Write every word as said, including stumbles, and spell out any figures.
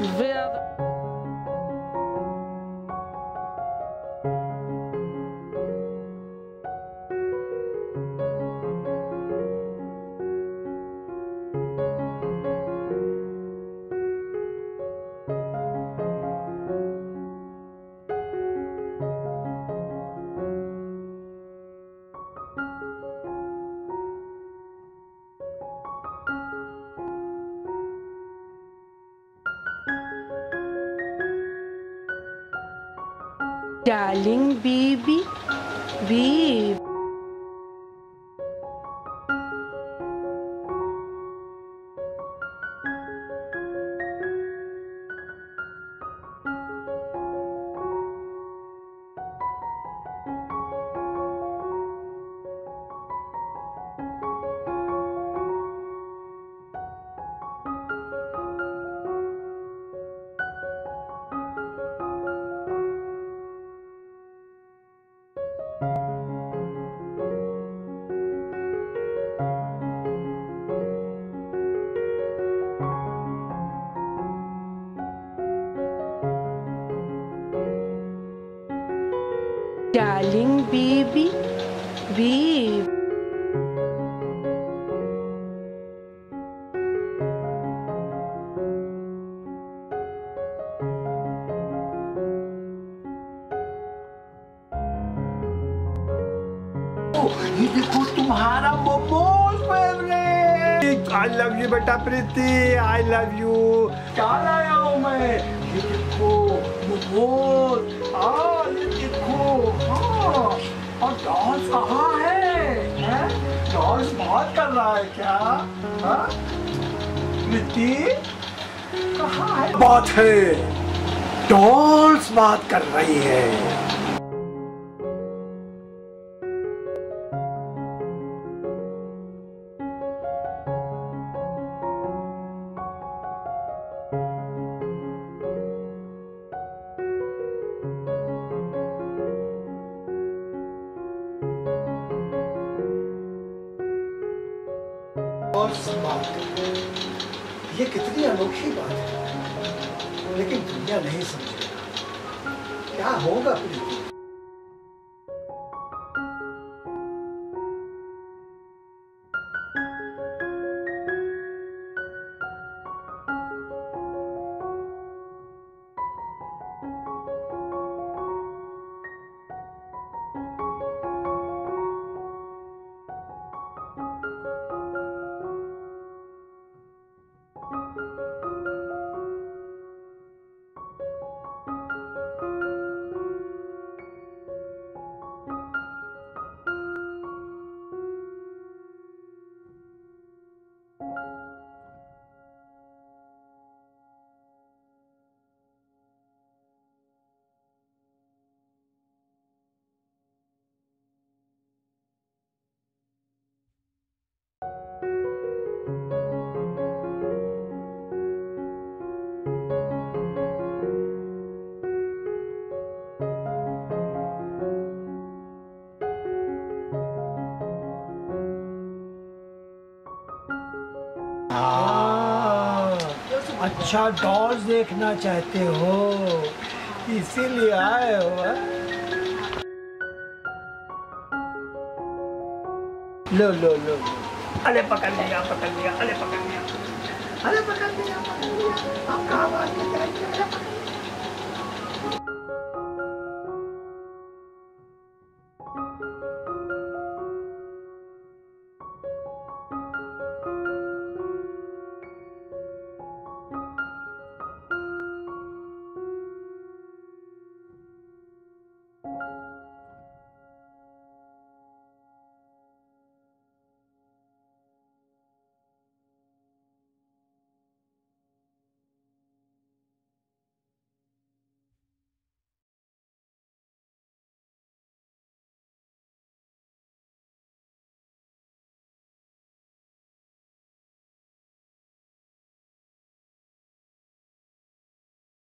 Where darling baby, babe. Darling baby, babe. ये देखो तुम्हारा मोमोज बन गए। आई लव यू बेटा प्रीति, आई लव यू। क्या लाया हूँ मैं? ये देखो मोमोज। हाँ ये देखो। हाँ और डॉल्स कहाँ है? हैं? डॉल्स बात कर रहा है क्या? हाँ प्रीति कहाँ है? बात है, डॉल्स बात कर रही है। ये कितनी अनोखी बात है, लेकिन दुनिया नहीं समझेगा। क्या होगा प्रीति? अच्छा डॉल्स देखना चाहते हो, इसीलिए आए हो? लो लो लो, अरे पकड़ लिया पकड़ लिया, अरे पकड़ लिया, अरे पकड़ लिया पकड़ लिया।